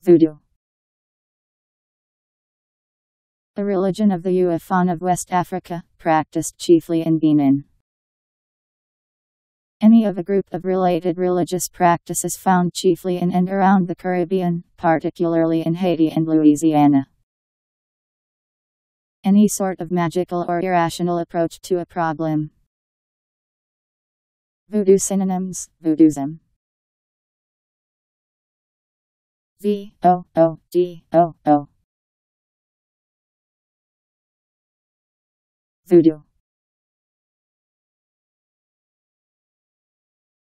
Voodoo. A religion of the Fon of West Africa, practiced chiefly in Benin. Any of a group of related religious practices found chiefly in and around the Caribbean, particularly in Haiti and Louisiana. Any sort of magical or irrational approach to a problem. Voodoo synonyms: voodooism. VOODOO. Voodoo.